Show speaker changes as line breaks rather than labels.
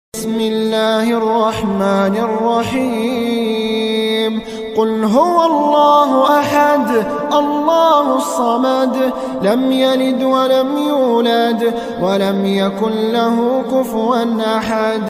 بسم الله الرحمن الرحيم. قل هو الله أحد الله الصمد لم يلد ولم يولد ولم يكن له كفوا أحد.